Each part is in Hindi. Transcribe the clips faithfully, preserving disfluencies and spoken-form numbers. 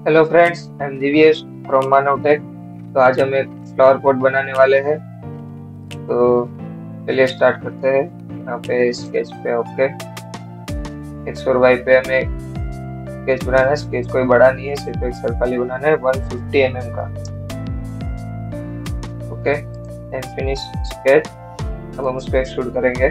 Hello friends, I am Divyesh from Manav Tech. तो आज हम एक फ्लावर पॉट बनाने वाले हैं। तो चलिए स्टार्ट करते हैं। यहाँ पे स्केच पे ओके, एक्स और वाई पे हमें स्केच बनाना है। स्केच कोई बड़ा नहीं है, सिर्फ एक सर्कल ही बनाना है वन फिफ्टी एम एम का। Okay and finish sketch. अब हम उसको एक्सट्रूड करेंगे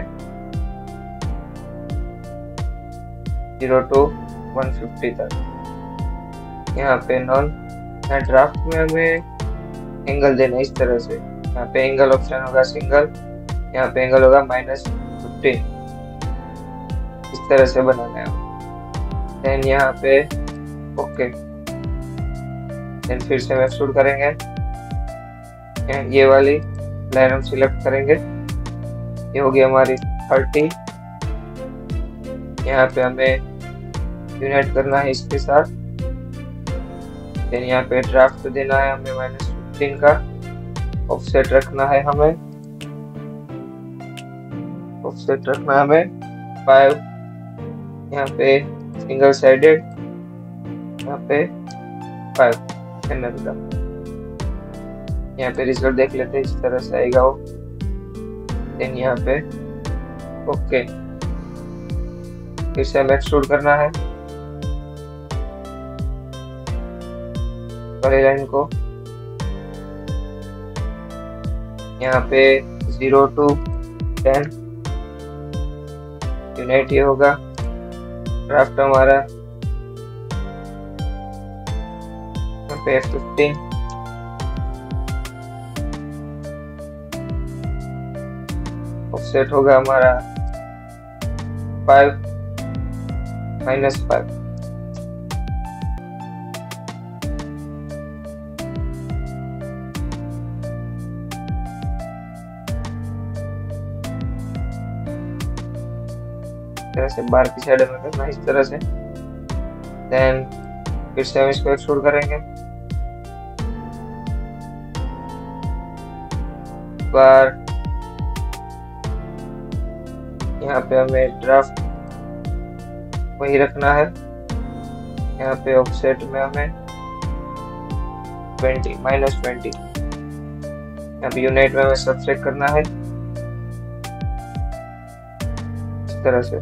जीरो टू वन फिफ्टी तक। यहाँ पे नॉन यहाँ ड्राफ्ट में हमें एंगल देना है इस तरह से। यहाँ पे एंगल ऑप्शन होगा सिंगल, यहाँ पे एंगल होगा माइनस फिफ्टीन। इस तरह से बनाना है। देन यहाँ पे ओके, देन फिर से हम एक्सट्रूड करेंगे। ये वाली लाइन हम सिलेक्ट करेंगे, ये होगी हमारी थर्टी। यहाँ पे हमें यूनाइट करना है इसके साथ। देन यहाँ पे ड्राफ्ट देना है हमें माइनस फिफ्टीन का। ऑफसेट रखना है हमें ऑफसेट रखना है हमें फाइव। यहाँ पे सिंगल साइडेड, यहाँ पे फाइव एम एम का। यहाँ पे रिजल्ट देख लेते हैं, इस तरह से आएगा वो। देन यहाँ पे ओके, फिर से हमें एक्सट्रूड करना है वाली लाइन को। यहाँ पे जीरो टू टेन यूनाइट ये होगा। ड्राफ्ट हमारा यहाँ पे फिफ्टीन। ऑफसेट होगा हमारा फाइव माइनस फाइव। तरह से बाहर की साइड में करना इस तरह से। देन फिर से हम इसको एक्सट्रूड करेंगे। बार यहाँ पे हमें ड्राफ्ट वही रखना है। यहाँ पे ऑफसेट में हमें ट्वेंटी माइनस ट्वेंटी। यहाँ पे यूनाइट में हमें सब्ट्रैक्ट करना है इस तरह से।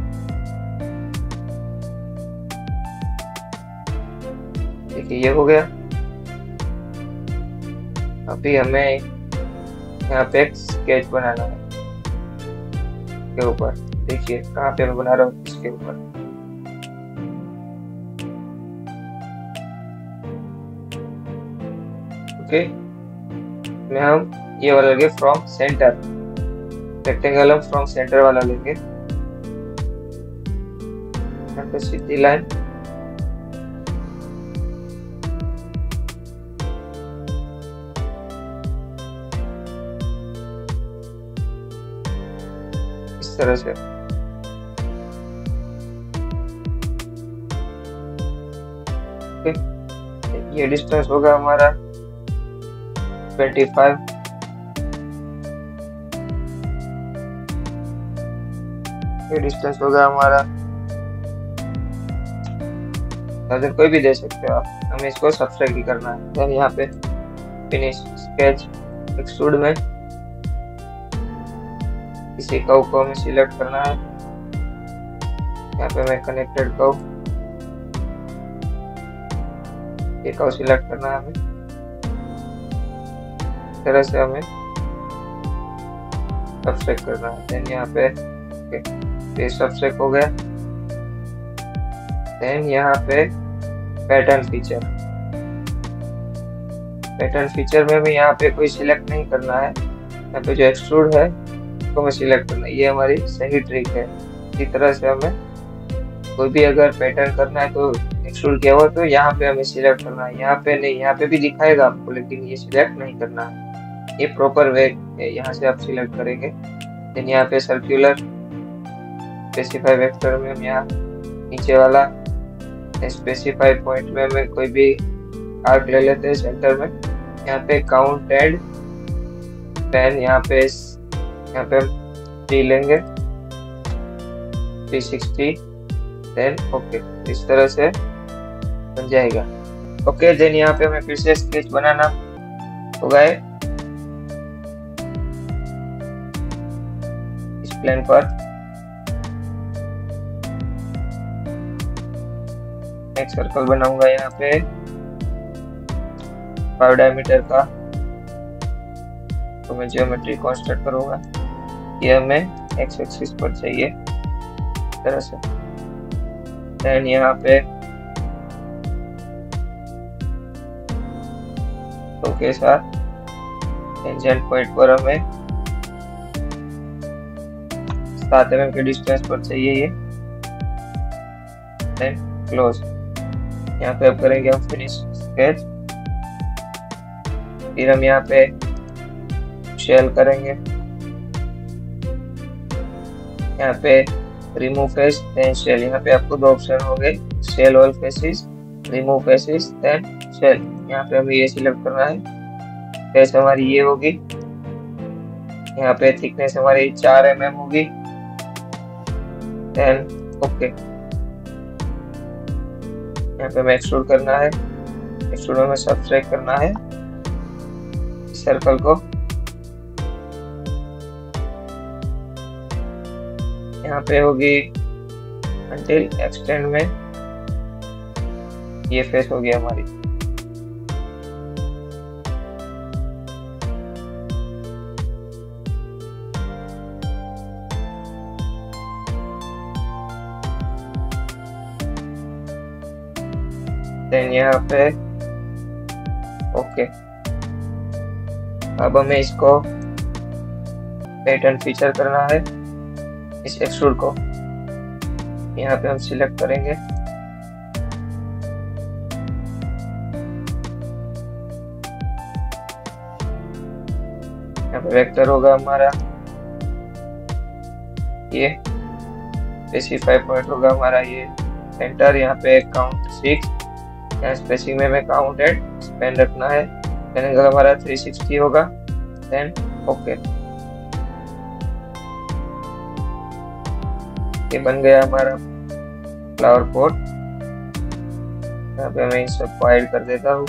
देखिए ये हो गया। अभी हमें यहाँ पे एक स्केच बनाना है के ऊपर। देखिए कहाँ पे मैं बना रहा हूँ, इसके ऊपर। ओके, में हम ये वाला लेंगे फ्रॉम सेंटर। रेक्टेंगल हम फ्रॉम सेंटर वाला लेंगे। यहाँ पे सीधी लाइन, इस तरह से। ओके, ये डिस्टेंस होगा हमारा ट्वेंटी फाइव। ये डिस्टेंस होगा हमारा, अगर कोई भी दे सकते हो आप, हमें इसको सब्सट्रैक्ट ही करना है। देन यहाँ पे फिनिश स्केच। एक्सट्रूड में इसी कर्व को हमें सिलेक्ट करना है। यहाँ पे हमें कनेक्टेड कर्व, ये कर्व सिलेक्ट करना है हमें। इस तरह से हमें सब्सट्रैक्ट करना है। देन यहाँ पे ये सब्सट्रैक्ट हो गया। देन यहाँ पे पैटर्न फीचर। पैटर्न फीचर में हमें यहाँ पे कोई सिलेक्ट नहीं करना है। यहाँ पे जो एक्सट्रूड है को हमें सिलेक्ट करना है। ये हमारी सही ट्रिक है। इसी तरह से हमें कोई भी अगर पैटर्न करना है तो एक्सट्रूड किया हुआ तो यहाँ पे हमें सिलेक्ट करना है। यहाँ पे नहीं, यहाँ पे भी दिखाएगा आपको, लेकिन ये सिलेक्ट नहीं करना है। ये प्रॉपर वे है, यहाँ से आप सिलेक्ट करेंगे। देन यहाँ पे सर्कुलर स्पेसिफाई वेक्टर में हम यहाँ नीचे वाला स्पेसिफाई पॉइंट में हमें कोई भी आर्क ले लेते हैं सेंटर में। यहाँ पे काउंट एंड पेन, यहाँ पे यहाँ पे हम थ्री लेंगे, थ्री सिक्सटी। देन ओके, इस तरह से बन जाएगा। ओके, देन यहाँ पे हमें फिर से स्केच बनाना होगा इस प्लेन पर। एक सर्कल बनाऊंगा यहाँ पे फाइव डायमीटर का, तो मैं ज्योमेट्री कंस्ट्रक्ट करूंगा। ये हमें एक्स एक्सिस पर चाहिए इस तरह से। देन यहाँ पे तो के साथ टेंजेंट पॉइंट पर हमें सात एम एम के डिस्टेंस पर चाहिए ये। Then close. यहाँ पे अब करेंगे हम फिनिश स्केच। फिर हम यहाँ पे शेल करेंगे, यहाँ पे रिमूव फेस देन शेल। यहाँ पे आपको दो ऑप्शन हो गए, shell all faces, remove faces then shell. यहाँ पे हमें ये सिलेक्ट करना है। फेस हमारी ये होगी, यहाँ पे थिकनेस हमारी चार एम एम होगी। देन ओके, यहाँ पे हमें एक्सट्रूड करना है। एक्सट्रूड में हमें सब्सट्रैक्ट करना है सर्कल को। यहाँ पे होगी अंटिल एक्सटेंड में, ये फेस हो गया हमारी। देन यहाँ पे ओके, अब हमें इसको पैटर्न फीचर करना है इस एक्सट्रूड को। यहाँ पे हम सिलेक्ट करेंगे, यहाँ पे वेक्टर होगा हमारा ये, स्पेसिफाई पॉइंट होगा हमारा ये सेंटर। यहाँ पे काउंट सिक्स, यहाँ स्पेसिंग में हमें काउंट एट स्पेन रखना है। एंगल हमारा थ्री सिक्सटी होगा। देन ओके, ये बन गया हमारा फ्लावर पॉट। यहाँ पे मैं इन सबको ऐड कर देता हूँ।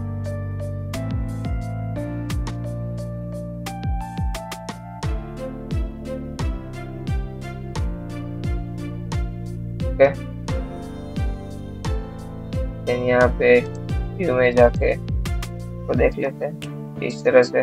ओके, देन यहाँ पे व्यू में जाके को देख लेते हैं इस तरह से।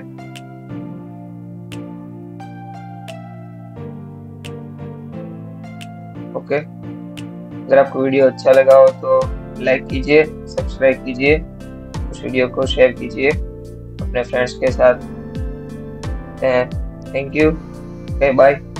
ओके, अगर आपको वीडियो अच्छा लगा हो तो लाइक कीजिए, सब्सक्राइब कीजिए, उस वीडियो को शेयर कीजिए अपने फ्रेंड्स के साथ। Thank you, bye.